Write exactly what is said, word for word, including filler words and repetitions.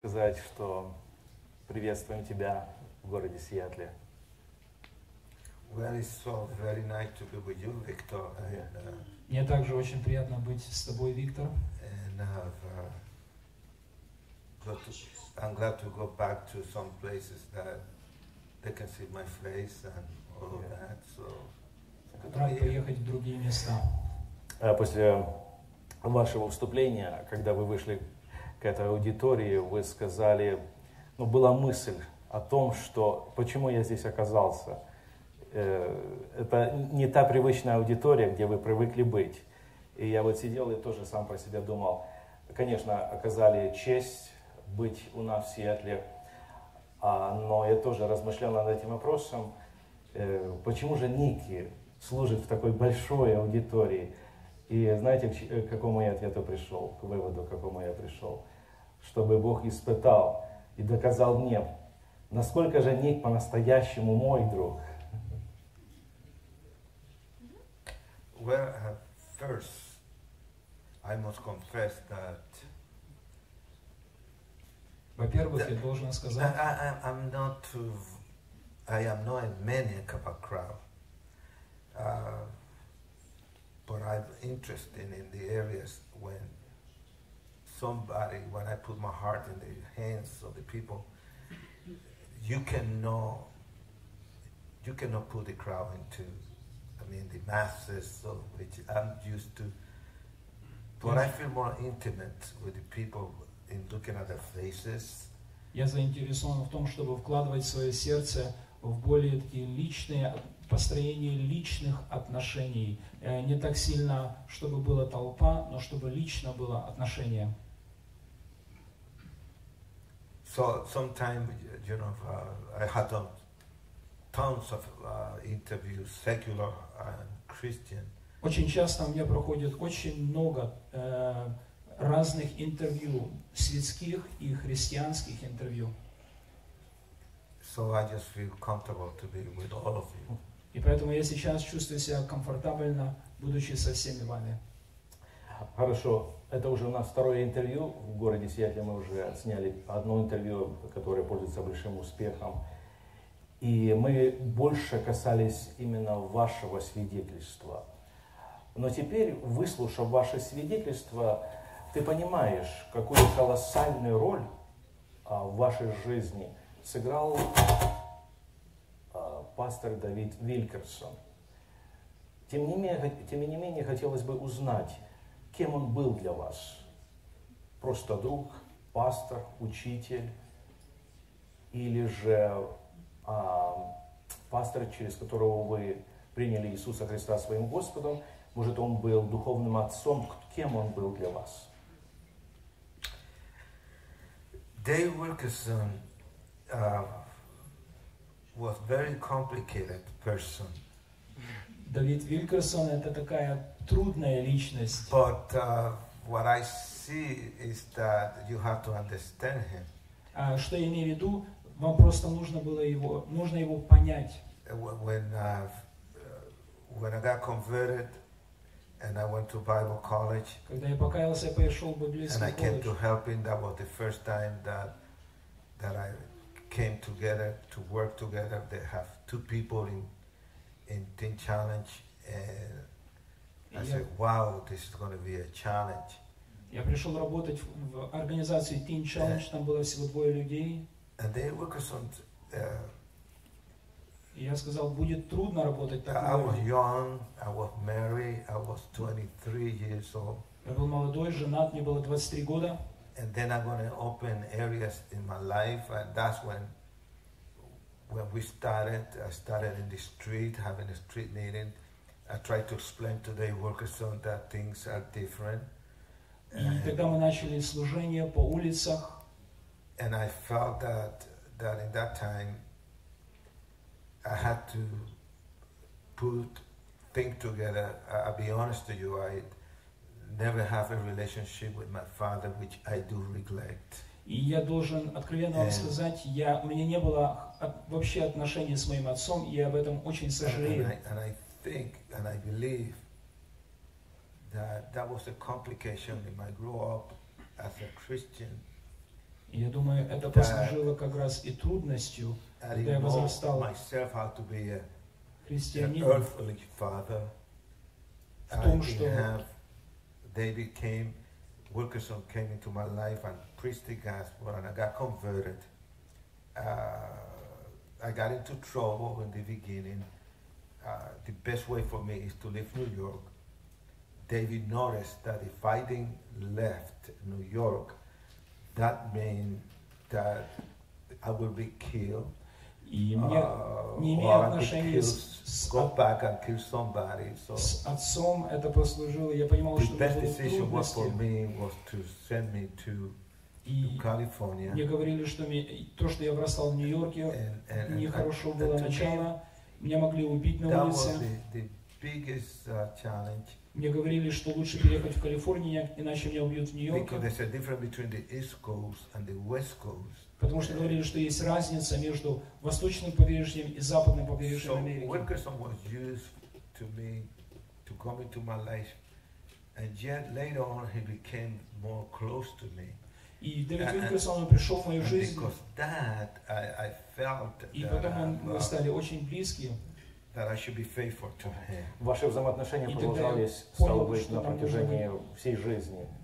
сказать, что приветствуем тебя в городе Сиэтле. Well, it's so very nice to be with you, Victor. And, uh, Мне также очень приятно быть с тобой, Виктор. and uh, got to, I'm glad to go back to some places that they can see my face and all of that. So, good to Рад be here. поехать в другие места. А После вашего выступления, когда вы вышли к этой аудитории, вы сказали, ну, была мысль о том, что почему я здесь оказался. Э, Это не та привычная аудитория, где вы привыкли быть. И я вот сидел и тоже сам про себя думал, конечно, оказали честь быть у нас в Сиэтле, а, но я тоже размышлял над этим вопросом, э, почему же Ники служит в такой большой аудитории. И знаете, к какому я ответу пришел, к выводу, к какому я пришел? Чтобы Бог испытал и доказал мне, насколько же Ник по-настоящему мой друг. Well, uh, first, I must confess that Во-первых, я должен I, сказать, I, I'm not, too, I am not a maniac of a crowd, uh, but I'm interested in the areas when somebody, when I put my heart in the hands of the people, you cannot, you cannot put the crowd into, I mean, the masses of which I'm used to, but I feel more intimate with the people in looking at their faces. я заинтересован в том, чтобы вкладывать свое сердце в более такие личные, построение личных отношений. Э, Не так сильно, чтобы была толпа, но чтобы лично было отношение. So sometimes, you know, uh, I had done tons of uh, interviews, secular and Christian, Очень часто у меня проходит очень много э, разных интервью, светских и христианских интервью. so I just feel comfortable to be with all of you. И поэтому я сейчас чувствую себя комфортабельно, будучи со всеми вами. Хорошо, это уже у нас второе интервью в городе Сиэтле. Мы уже сняли одно интервью, которое пользуется большим успехом. И мы больше касались именно вашего свидетельства. Но теперь, выслушав ваше свидетельство, ты понимаешь, какую колоссальную роль а, в вашей жизни сыграл а, пастор Давид Вилькерсон. Тем не менее, тем не менее, хотелось бы узнать, кем он был для вас. Просто друг, пастор, учитель, или же а, пастор, через которого вы приняли Иисуса Христа своим Господом. Может, он был духовным отцом, кем он был для вас? Dave Wilkerson uh, was very complicated person, Давид Вилькерсон – это такая трудная личность. but uh, what I see is that you have to understand him. А что я имею в виду? Вам просто нужно было его, нужно его понять. When uh, when I got converted and I went to Bible college Когда я покаялся, я пошел в and I библейский came to колледж. help him, that was the first time that that I came together to work together. They have two people in in Teen Challenge, and I Я, said, "Wow, this is going to be a challenge." я пришел работать в в организацию Teen Challenge, там было всего двое людей. And Dave Wilkerson, uh, И я сказал, будет трудно работать I такой was людьми. young, I was married, I was twenty-three years old. Я был молодой, женат, мне было двадцать три года. And then I'm going to open areas in my life, and that's when when we started. I started in the street, having a street meeting. I tried to explain to Dave Wilkerson that things are different. И And, когда мы начали служение по улицах, and I felt that that in that time I had to put things together. I, I'll be honest to you, I never have a relationship with my father, which I do neglect. и я должен откровенно вам Э. сказать, я, у меня не было от- вообще отношений с моим отцом, и я об этом очень And, and, сожалею. I, and I think and I believe that that was a complication in my grow up as a Christian И я думаю, это Да. послужило как раз и трудностью, I когда я didn't know возрастал myself how to be a, an христианином, earthly father. в I том, didn't что have, David came, Wilkerson came into my life and preached the gospel and I got converted. Uh, I got into trouble in the beginning. Uh, the best way for me is to leave New York. David noticed that if I didn't left New York, that meant that I would be killed. и мне, uh, не or имея I could отношения kill, с, с, go back and kill somebody. So с отцом, это послужило, я понимал, the что best это decision was for трудности, me was to send me to, to и California. мне говорили, что мне, то, что я вырастал в Нью-Йорке, And, and, and, нехорошо and было to me, начало, меня могли убить на that was улице. the, the biggest uh, challenge Мне говорили, что лучше переехать в Калифорнию, иначе меня убьют в because Нью-Йорке. there's a difference between the East Coast and the West Coast. Потому что говорили, что есть разница между восточным побережьем и западным побережьем So Америки. Wilkerson was used to me to come into my life, and yet later on he became more close to me. И Дэвид And- Вилкерсон, он пришел в мою And жизнь, because that, I, I felt и that, потом он- uh, мы стали очень близки. that I should be faithful to him. Ваши взаимоотношения И тогда я продолжались, понял, стало быть, что на нам нужно протяжении всей жизни.